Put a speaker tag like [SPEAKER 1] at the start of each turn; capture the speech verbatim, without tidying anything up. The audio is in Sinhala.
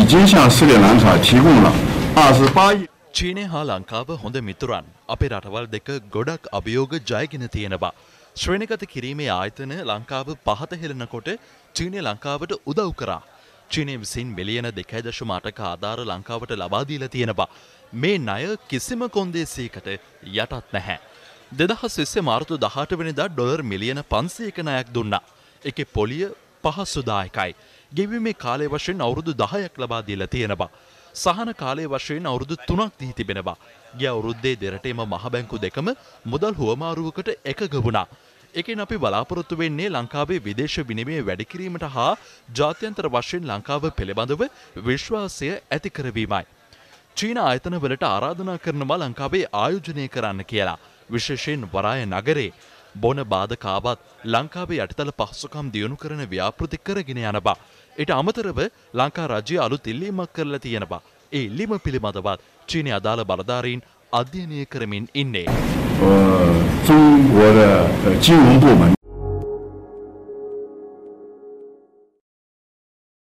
[SPEAKER 1] 经向斯里兰卡提供了二十八亿。
[SPEAKER 2] චීනය හා ලංකාව හොඳ මිතුරන් අපේ රටවල් දෙක ගොඩක් අභියෝග ජයගෙන තියෙනවා. ශ්‍රේණිගත කිරීමේ ආයතන ලංකාව පහත හෙළනකොට චීනය ලංකාවට උදව් කරා. චීනය විසින් මිලියන දෙකයි දශම අටක ආධාර ලංකාවට ලබා දීලා තියෙනවා. මේ ණය කිසිම කොන්දේසියකට යටත් නැහැ. දෙදහස් විස්සේ මාර්තු දහඅට වෙනිදා ඩොලර් මිලියන පන්සීයක ණයක් දුන්නා. ඒකේ පොලිය පහසුදායකයි. ගෙවීමේ කාලය වශයෙන් අවුරුදු දහයක් ලබා දීලා තියෙනවා. සහන කාලයේ වශයෙන් අවුරුදු තුනක් දී තිබෙනවා. ගිය අවුරුද්දේ දෙරටේම මහ බැංකු දෙකම මුදල් හුවමාරුවකට එකග වුණා. ඒකෙන් අපි බලාපොරොත්තු වෙන්නේ ලංකාවේ විදේශ විනිමය වැඩි කිරීමට හා ජාත්‍යන්තර වශයෙන් ලංකාව පිළිබඳව විශ්වාසය ඇති කරවීමයි. චීන ආයතන වලට ආරාධනා කරනවා ලංකාවේ ආයෝජනය කරන්න කියලා. විශේෂයෙන් වරාය නගරේ බොන බාධක ආවත් ලංකාවේ යටිතල පහසුකම් දියුණු කරන ව්‍යාපෘති කරගෙන යනවා. ඊට අමතරව ලංකා රජය අලුත් ඉල්ලීමක් කරලා තියෙනවා. ඒ ඉල්ලීම පිළිබඳවත් චීන අදාළ බලධාරීන් අධ්‍යයනය කරමින් ඉන්නේ.
[SPEAKER 1] 呃，中国的呃金融部门